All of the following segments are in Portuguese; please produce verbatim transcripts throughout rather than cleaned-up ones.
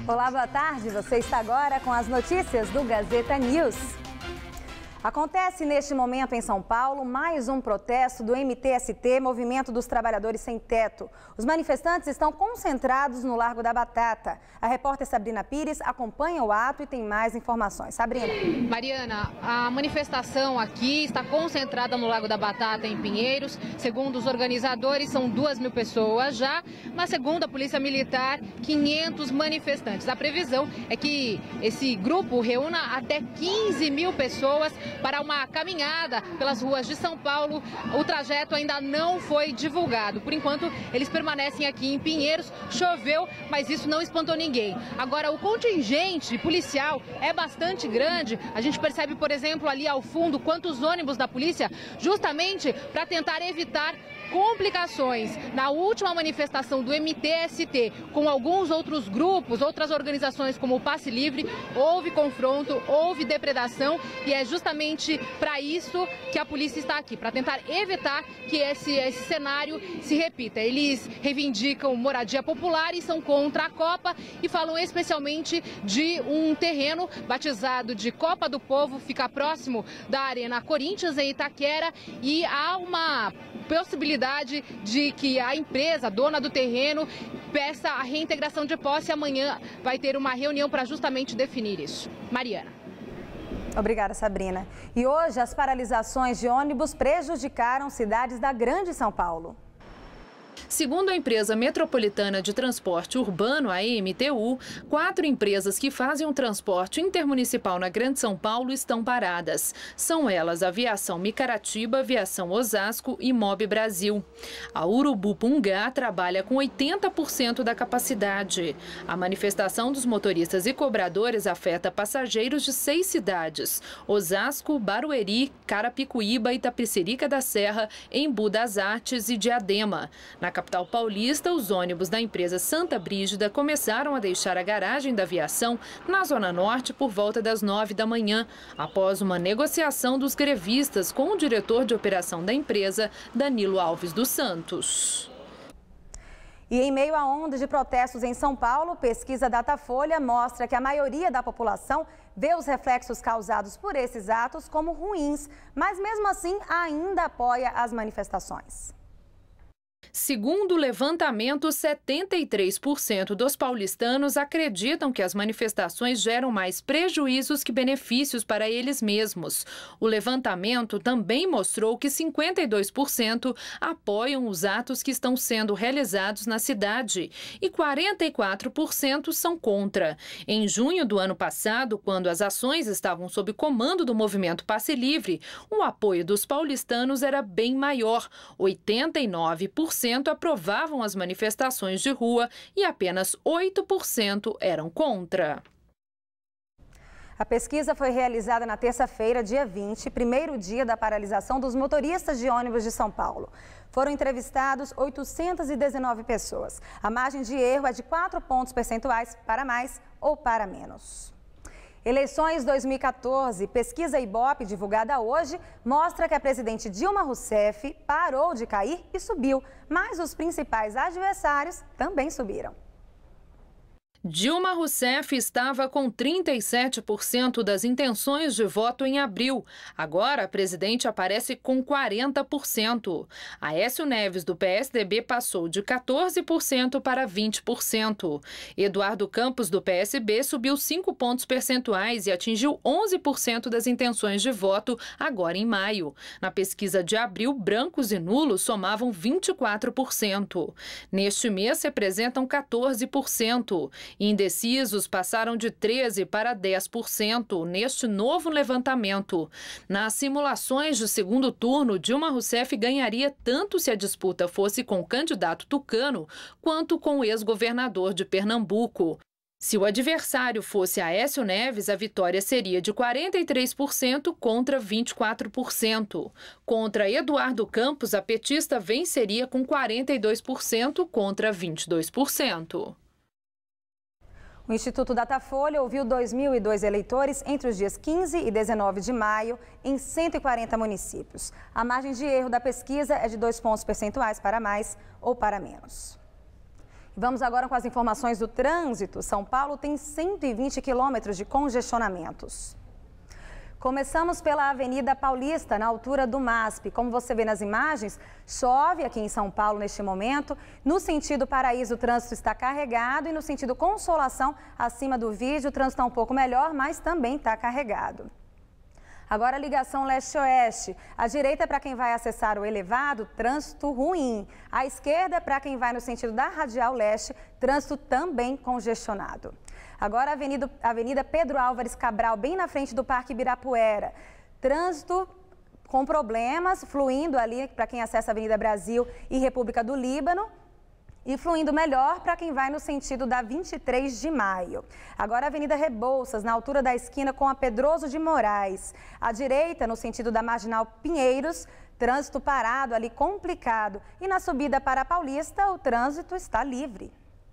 Olá, boa tarde. Você está agora com as notícias do Gazeta News. Acontece neste momento em São Paulo mais um protesto do M T S T, Movimento dos Trabalhadores Sem Teto. Os manifestantes estão concentrados no Largo da Batata. A repórter Sabrina Pires acompanha o ato e tem mais informações. Sabrina. Mariana, a manifestação aqui está concentrada no Largo da Batata, em Pinheiros. Segundo os organizadores, são duas mil pessoas já, mas segundo a Polícia Militar, quinhentos manifestantes. A previsão é que esse grupo reúna até quinze mil pessoas para uma caminhada pelas ruas de São Paulo. O trajeto ainda não foi divulgado. Por enquanto, eles permanecem aqui em Pinheiros. Choveu, mas isso não espantou ninguém. Agora, o contingente policial é bastante grande. A gente percebe, por exemplo, ali ao fundo, quantos ônibus da polícia, justamente para tentar evitar complicações. Na última manifestação do M T S T com alguns outros grupos, outras organizações como o Passe Livre, houve confronto, houve depredação e é justamente para isso que a polícia está aqui, para tentar evitar que esse, esse cenário se repita. Eles reivindicam moradia popular e são contra a Copa e falam especialmente de um terreno batizado de Copa do Povo, fica próximo da Arena Corinthians, em Itaquera, e há uma possibilidade de que a empresa, dona do terreno, peça a reintegração de posse. Amanhã vai ter uma reunião para justamente definir isso. Mariana. Obrigada, Sabrina. E hoje as paralisações de ônibus prejudicaram cidades da Grande São Paulo. Segundo a empresa metropolitana de transporte urbano, a M T U, quatro empresas que fazem o transporte intermunicipal na Grande São Paulo estão paradas. São elas a Aviação Micaratiba, Aviação Osasco e Mob Brasil. A Urubupungá trabalha com oitenta por cento da capacidade. A manifestação dos motoristas e cobradores afeta passageiros de seis cidades: Osasco, Barueri, Carapicuíba, Itapecerica da Serra, Embu das Artes e Diadema. Na capital paulista, os ônibus da empresa Santa Brígida começaram a deixar a garagem da aviação na Zona Norte por volta das nove da manhã, após uma negociação dos grevistas com o diretor de operação da empresa, Danilo Alves dos Santos. E em meio à onda de protestos em São Paulo, pesquisa Datafolha mostra que a maioria da população vê os reflexos causados por esses atos como ruins, mas mesmo assim ainda apoia as manifestações. Segundo o levantamento, setenta e três por cento dos paulistanos acreditam que as manifestações geram mais prejuízos que benefícios para eles mesmos. O levantamento também mostrou que cinquenta e dois por cento apoiam os atos que estão sendo realizados na cidade e quarenta e quatro por cento são contra. Em junho do ano passado, quando as ações estavam sob comando do movimento Passe Livre, o apoio dos paulistanos era bem maior, oitenta e nove por cento aprovavam as manifestações de rua e apenas oito por cento eram contra. A pesquisa foi realizada na terça-feira, dia vinte, primeiro dia da paralisação dos motoristas de ônibus de São Paulo. Foram entrevistados oitocentas e dezenove pessoas. A margem de erro é de quatro pontos percentuais para mais ou para menos. Eleições dois mil e quatorze, pesquisa Ibope divulgada hoje mostra que a presidente Dilma Rousseff parou de cair e subiu, mas os principais adversários também subiram. Dilma Rousseff estava com trinta e sete por cento das intenções de voto em abril. Agora, a presidente aparece com quarenta por cento. Aécio Neves, do P S D B, passou de quatorze por cento para vinte por cento. Eduardo Campos, do P S B, subiu cinco pontos percentuais e atingiu onze por cento das intenções de voto agora em maio. Na pesquisa de abril, brancos e nulos somavam vinte e quatro por cento. Neste mês, representam quatorze por cento. Indecisos passaram de treze por cento para dez por cento neste novo levantamento. Nas simulações de segundo turno, Dilma Rousseff ganharia tanto se a disputa fosse com o candidato tucano quanto com o ex-governador de Pernambuco. Se o adversário fosse Aécio Neves, a vitória seria de quarenta e três por cento contra vinte e quatro por cento. Contra Eduardo Campos, a petista venceria com quarenta e dois por cento contra vinte e dois por cento. O Instituto Datafolha ouviu dois mil e dois eleitores entre os dias quinze e dezenove de maio em cento e quarenta municípios. A margem de erro da pesquisa é de dois pontos percentuais para mais ou para menos. Vamos agora com as informações do trânsito. São Paulo tem cento e vinte quilômetros de congestionamentos. Começamos pela Avenida Paulista, na altura do M A S P. Como você vê nas imagens, chove aqui em São Paulo neste momento. No sentido Paraíso, o trânsito está carregado e no sentido Consolação, acima do vídeo, o trânsito está um pouco melhor, mas também está carregado. Agora a ligação leste-oeste. À direita, para quem vai acessar o elevado, trânsito ruim. À esquerda, para quem vai no sentido da Radial Leste, trânsito também congestionado. Agora a Avenida, Avenida Pedro Álvares Cabral, bem na frente do Parque Ibirapuera. Trânsito com problemas, fluindo ali para quem acessa a Avenida Brasil e República do Líbano. E fluindo melhor para quem vai no sentido da vinte e três de maio. Agora a Avenida Rebouças, na altura da esquina com a Pedroso de Moraes. À direita, no sentido da Marginal Pinheiros, trânsito parado ali complicado. E na subida para a Paulista, o trânsito está livre.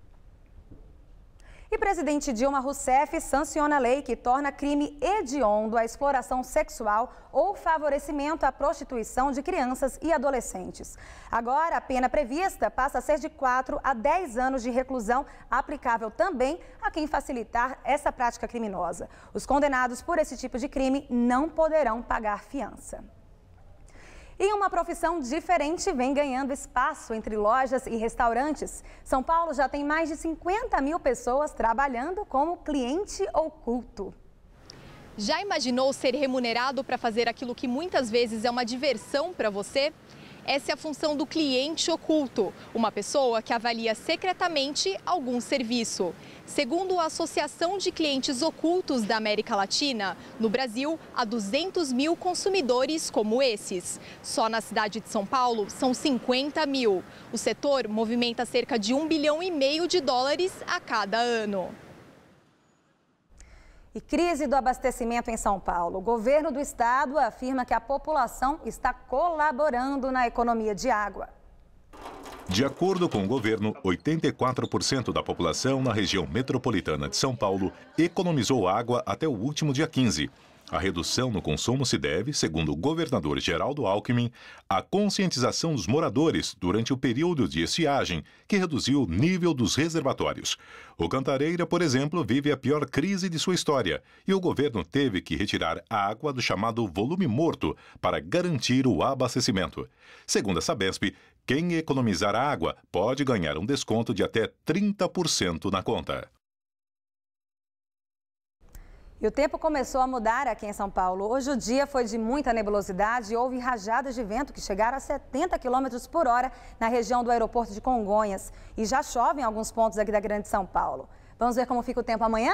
E presidente Dilma Rousseff sanciona a lei que torna crime hediondo a exploração sexual ou favorecimento à prostituição de crianças e adolescentes. Agora, a pena prevista passa a ser de quatro a dez anos de reclusão, aplicável também a quem facilitar essa prática criminosa. Os condenados por esse tipo de crime não poderão pagar fiança. E uma profissão diferente vem ganhando espaço entre lojas e restaurantes. São Paulo já tem mais de cinquenta mil pessoas trabalhando como cliente oculto. Já imaginou ser remunerado para fazer aquilo que muitas vezes é uma diversão para você? Essa é a função do cliente oculto, uma pessoa que avalia secretamente algum serviço. Segundo a Associação de Clientes Ocultos da América Latina, no Brasil há duzentos mil consumidores como esses. Só na cidade de São Paulo são cinquenta mil. O setor movimenta cerca de um bilhão e meio de dólares a cada ano. E crise do abastecimento em São Paulo. O governo do estado afirma que a população está colaborando na economia de água. De acordo com o governo, oitenta e quatro por cento da população na região metropolitana de São Paulo economizou água até o último dia quinze. A redução no consumo se deve, segundo o governador Geraldo Alckmin, à conscientização dos moradores durante o período de estiagem, que reduziu o nível dos reservatórios. O Cantareira, por exemplo, vive a pior crise de sua história e o governo teve que retirar a água do chamado volume morto para garantir o abastecimento. Segundo a Sabesp, quem economizar água pode ganhar um desconto de até trinta por cento na conta. E o tempo começou a mudar aqui em São Paulo. Hoje o dia foi de muita nebulosidade e houve rajadas de vento que chegaram a setenta quilômetros por hora na região do aeroporto de Congonhas. E já chove em alguns pontos aqui da Grande São Paulo. Vamos ver como fica o tempo amanhã?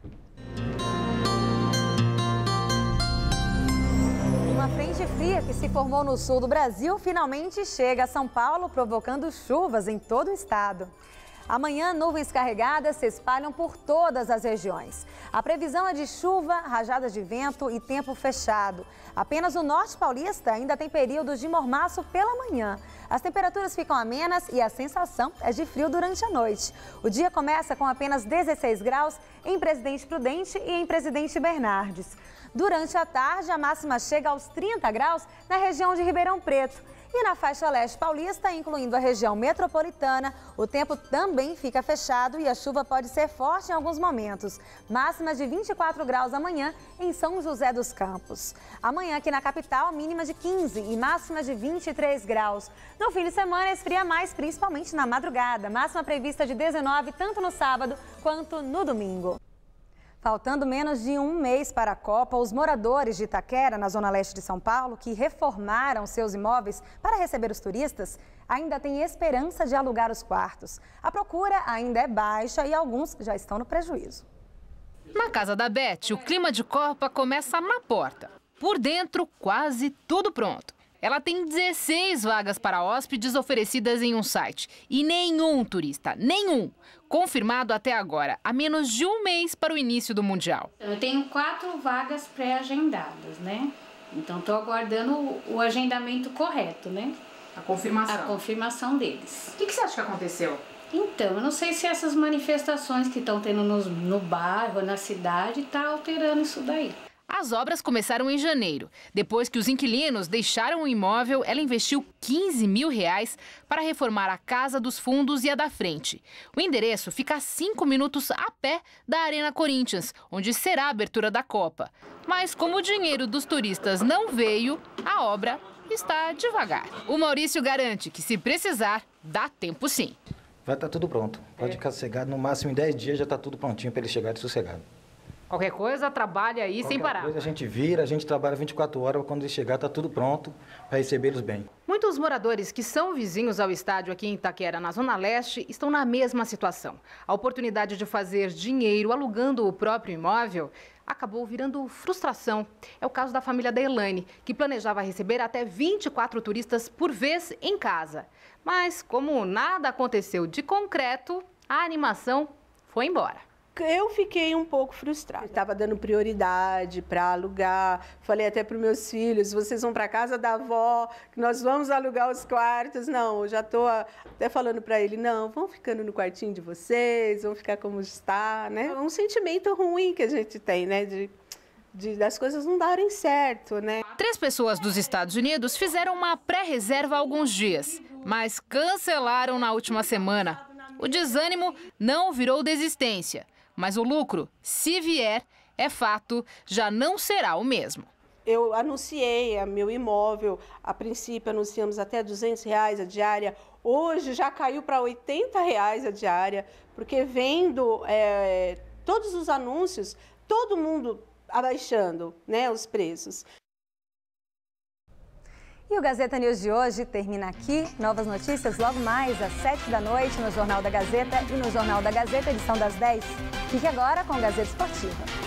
Uma frente fria que se formou no sul do Brasil finalmente chega a São Paulo, provocando chuvas em todo o estado. Amanhã, nuvens carregadas se espalham por todas as regiões. A previsão é de chuva, rajadas de vento e tempo fechado. Apenas o norte paulista ainda tem períodos de mormaço pela manhã. As temperaturas ficam amenas e a sensação é de frio durante a noite. O dia começa com apenas dezesseis graus em Presidente Prudente e em Presidente Bernardes. Durante a tarde, a máxima chega aos trinta graus na região de Ribeirão Preto. E na faixa leste paulista, incluindo a região metropolitana, o tempo também fica fechado e a chuva pode ser forte em alguns momentos. Máxima de vinte e quatro graus amanhã em São José dos Campos. Amanhã aqui na capital, mínima de quinze e máxima de vinte e três graus. No fim de semana, esfria mais, principalmente na madrugada. Máxima prevista de dezenove, tanto no sábado quanto no domingo. Faltando menos de um mês para a Copa, os moradores de Itaquera, na zona leste de São Paulo, que reformaram seus imóveis para receber os turistas, ainda têm esperança de alugar os quartos. A procura ainda é baixa e alguns já estão no prejuízo. Na casa da Beth, o clima de Copa começa na porta. Por dentro, quase tudo pronto. Ela tem dezesseis vagas para hóspedes oferecidas em um site. E nenhum turista, nenhum, confirmado até agora, a menos de um mês para o início do Mundial. Eu tenho quatro vagas pré-agendadas, né? Então, estou aguardando o, o agendamento correto, né? A confirmação. A confirmação deles. O que, que você acha que aconteceu? Então, eu não sei se essas manifestações que estão tendo no, no bairro, na cidade, tá alterando isso daí. A As obras começaram em janeiro. Depois que os inquilinos deixaram o imóvel, ela investiu quinze mil reais para reformar a casa dos fundos e a da frente. O endereço fica a cinco minutos a pé da Arena Corinthians, onde será a abertura da Copa. Mas como o dinheiro dos turistas não veio, a obra está devagar. O Maurício garante que, se precisar, dá tempo sim. Vai estar tudo pronto. Pode ficar sossegado. No máximo, em dez dias já está tudo prontinho para ele chegar de sossegado. Qualquer coisa, trabalha aí Qualquer sem parar. Coisa, a gente vira, a gente trabalha vinte e quatro horas, quando ele chegar está tudo pronto para recebê-los bem. Muitos moradores que são vizinhos ao estádio aqui em Itaquera, na Zona Leste, estão na mesma situação. A oportunidade de fazer dinheiro alugando o próprio imóvel acabou virando frustração. É o caso da família da Elaine, que planejava receber até vinte e quatro turistas por vez em casa. Mas como nada aconteceu de concreto, a animação foi embora. Eu fiquei um pouco frustrada. Estava dando prioridade para alugar. Falei até para os meus filhos, vocês vão para casa da avó, que nós vamos alugar os quartos. Não, eu já estou até falando para ele, não, vão ficando no quartinho de vocês, vão ficar como está, né? É um sentimento ruim que a gente tem, né? De, de, das coisas não darem certo, né? Três pessoas dos Estados Unidos fizeram uma pré-reserva há alguns dias, mas cancelaram na última semana. O desânimo não virou desistência. Mas o lucro, se vier, é fato, já não será o mesmo. Eu anunciei a meu imóvel, a princípio anunciamos até duzentos reais a diária, hoje já caiu para oitenta reais a diária, porque vendo é, todos os anúncios, todo mundo abaixando, né, os preços. E o Gazeta News de hoje termina aqui. Novas notícias logo mais às sete da noite no Jornal da Gazeta e no Jornal da Gazeta, edição das dez. Fique agora com a Gazeta Esportiva.